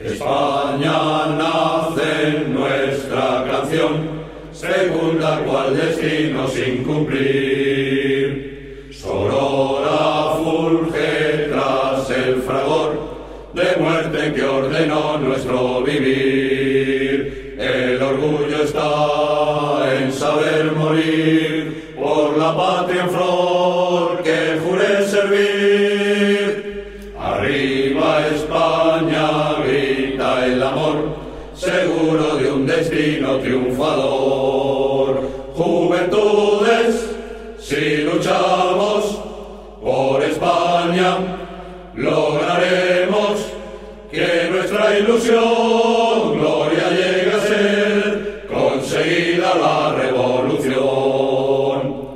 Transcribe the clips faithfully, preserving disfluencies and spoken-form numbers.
España nace en nuestra canción, segunda cual destino sin cumplir. Sorora fulge tras el fragor de muerte que ordenó nuestro vivir. El orgullo está en saber morir por la patria en flor que juré servir. Arriba España, grita el amor, seguro de un destino triunfador. Juventudes, si luchamos por España, lograremos que nuestra ilusión, gloria, llegue a ser conseguida la revolución.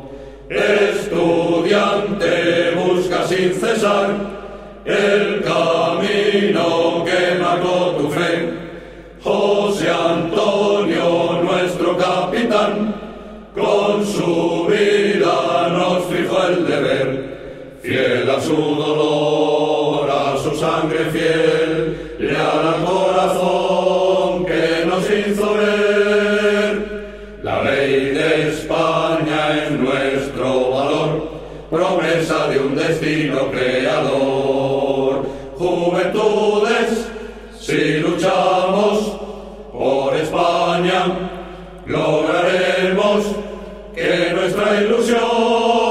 Estudiante, busca sin cesar el camino que marcó tu fe. José Antonio, nuestro capitán, con su vida nos fijó el deber, fiel a su dolor, a su sangre fiel, leal al corazón que nos hizo ver. La ley de España es nuestro valor, promesa de un destino creador. Juventudes, si luchamos por España, lograremos que nuestra ilusión